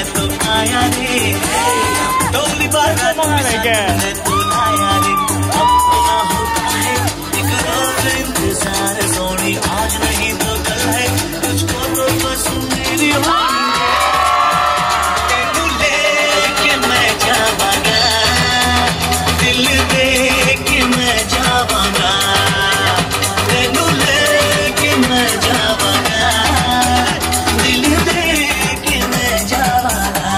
तो आया रे डोली बारा तो आया रे अब तो ना होता है एक रोज इंतजार सोनी आज नहीं तो कल है तुझको तो बस मेरी तेनू लेके मैं जावांगा दिल दे के मैं जावांगा तेनू लेके मैं जावांगा दिल दे के मैं जावांगा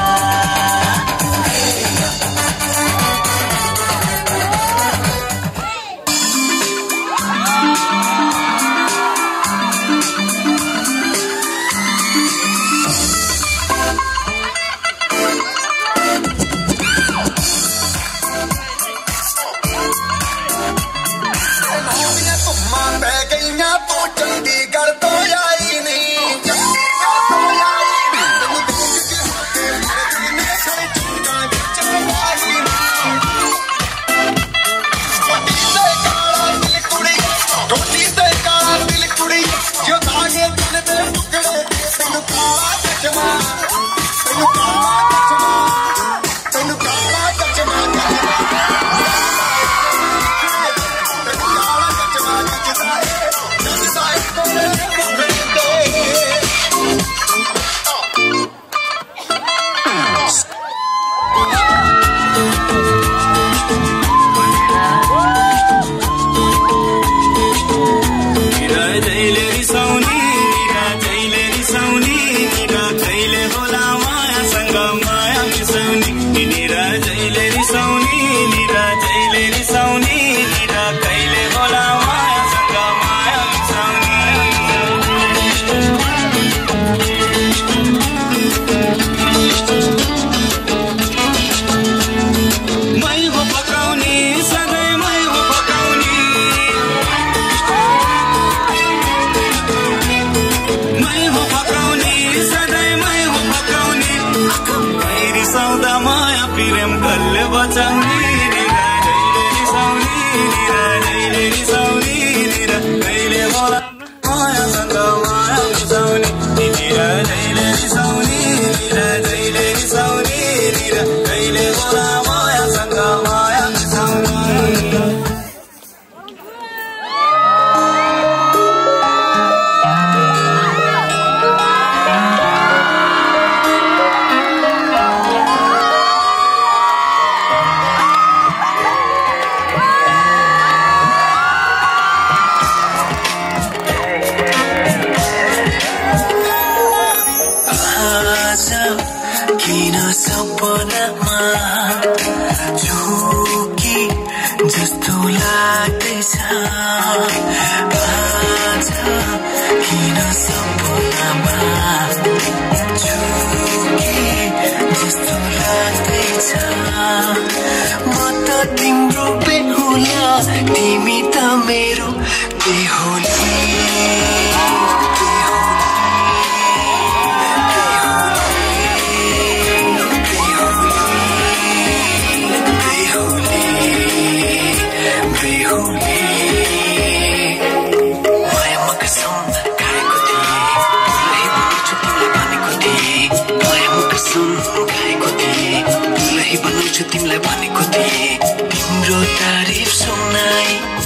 तिमीलाई भनेको थिए तिम्रो तारिफ सुनाई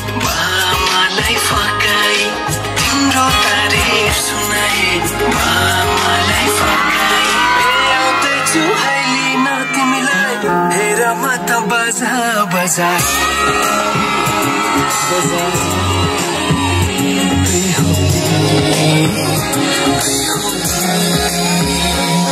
मलाई फकाई तिम्रो तारिफ सुनाई मलाई फकाई आउँदैछु हाइलिन तिमीलाई हेर म त बजा बजा बजा